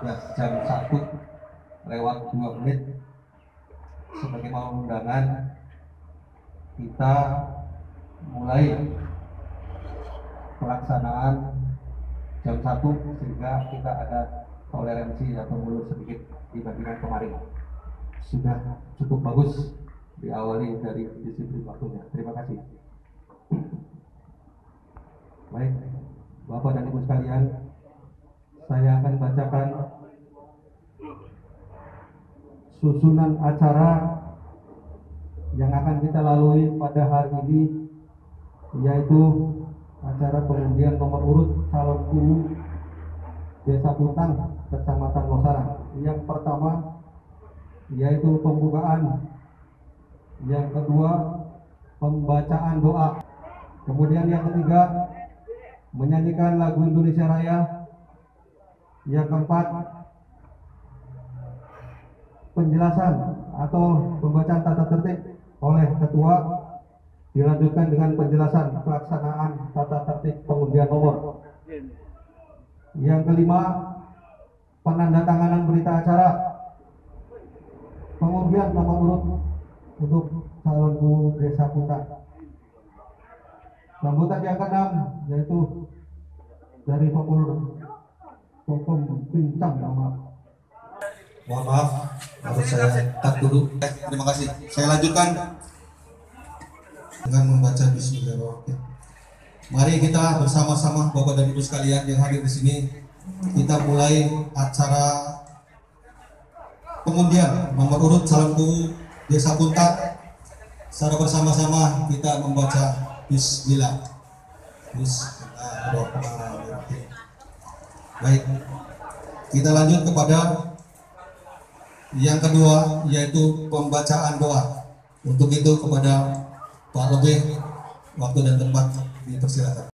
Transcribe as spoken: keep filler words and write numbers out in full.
ya jam satu lewat dua menit sebagai mau undangan kita mulai pelaksanaan jam satu sehingga kita ada toleransi atau mundur sedikit dibandingkan kemarin. Sudah cukup bagus diawali dari disiplin waktunya. Terima kasih. Baik, Bapak dan Ibu sekalian, saya akan bacakan susunan acara yang akan kita lalui pada hari ini, yaitu acara pengundian nomor urut calon K U Desa Puntang, Kecamatan Losarang. Yang pertama yaitu pembukaan, yang kedua pembacaan doa, kemudian yang ketiga menyanyikan lagu Indonesia Raya, yang keempat penjelasan atau pembacaan tata tertib oleh ketua, dilanjutkan dengan penjelasan pelaksanaan tata tertib pengundian nomor. Yang kelima penandatanganan berita acara pengundian nomor urut untuk calon K U Desa Puntang. Sambutan yang keenam yaitu dari Popol Popol Pincang nama. Mohon maaf, harus saya cut dulu. Eh, terima kasih. Saya lanjutkan dengan membaca Bismillahirrahmanirrahim. Mari kita bersama-sama Bapak dan Ibu sekalian yang hadir di sini, kita mulai acara pengundian nomor urut calon K U Desa Puntang. Secara bersama-sama kita membaca Bismillah. Bismillahirrahmanirrahim. Baik, kita lanjut kepada yang kedua, yaitu pembacaan doa. Untuk itu kepada Pak Lebih, waktu dan tempat dipersilakan.